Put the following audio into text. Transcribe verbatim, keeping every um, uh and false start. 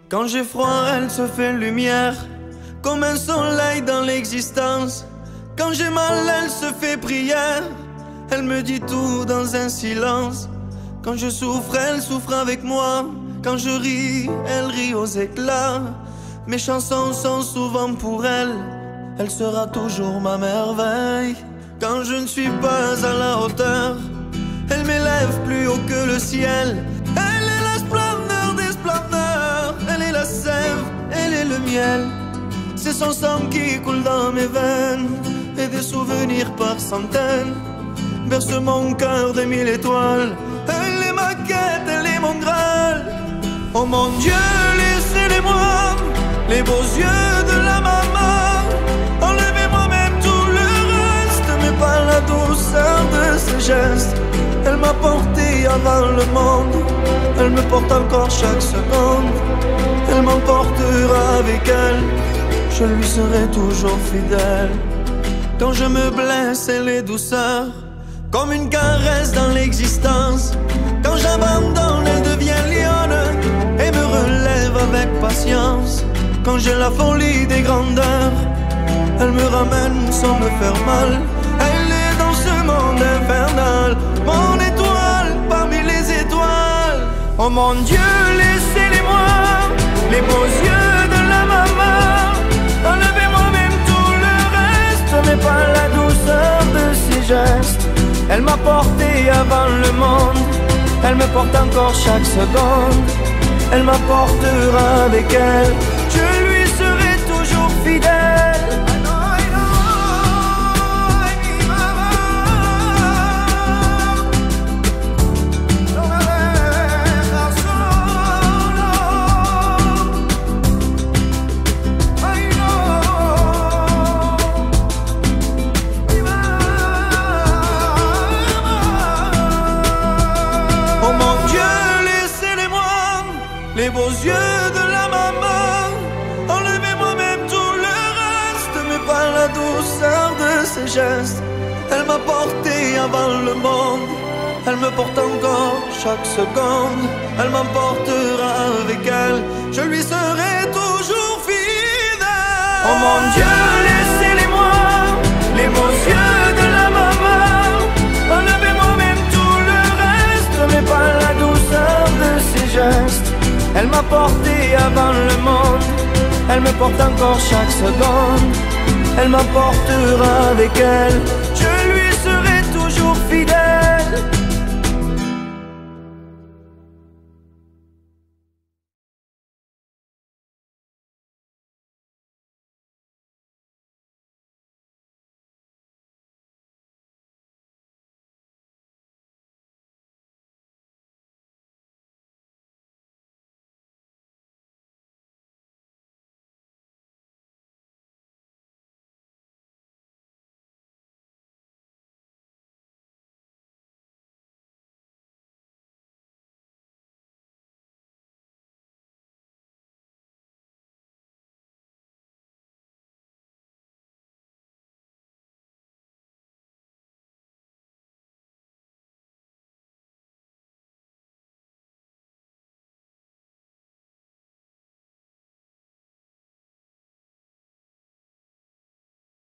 Quand j'ai froid, elle se fait lumière, comme un soleil dans l'existence. Quand j'ai mal, elle se fait prière, elle me dit tout dans un silence. Quand je souffre, elle souffre avec moi. Quand je ris, elle rit aux éclats. Mes chansons sont souvent pour elle, elle sera toujours ma merveille. Quand je ne suis pas à la hauteur, elle m'élève plus haut que le ciel. Elle est la splendeur des splendeurs, elle est la sève, elle est le miel. C'est son sang qui coule dans mes veines, et des souvenirs par centaines berce mon cœur des mille étoiles. Elle est ma quête, elle est mon graal. Oh mon Dieu, laissez-les-moi, les beaux yeux de la maman. Enlevez-moi même tout le reste, mais pas la douceur de ses gestes. Elle m'a porté avant le monde, elle me porte encore chaque seconde. Elle m'emportera avec elle, je lui serai toujours fidèle. Quand je me blesse, elle est douceur, comme une caresse dans l'existence. Quand j'abandonne, elle devient lionne et me relève avec patience. Quand j'ai la folie des grandeurs, elle me ramène sans me faire mal. Elle est dans ce monde infernal, mon étoile parmi les étoiles. Oh mon Dieu, laissez-les-moi, les beaux yeux de la maman. Enlevez-moi même tout le reste, mais pas la douceur de ses gestes. Elle m'a porté avant le monde, elle me porte encore chaque seconde. Elle m'apportera avec elle, je lui serai toujours fidèle. Les beaux yeux de la maman, enlevez-moi même tout le reste, mais pas la douceur de ses gestes. Elle m'a porté avant le monde, elle me porte encore chaque seconde. Elle m'emportera avec elle, je lui serai toujours fidèle. Oh mon Dieu, laissez-les-moi, les beaux yeux de la maman. Enlevez-moi même tout le reste, mais pas la douceur de ses gestes. Elle m'a porté avant le monde, elle me porte encore chaque seconde. Elle m'emportera avec elle, je lui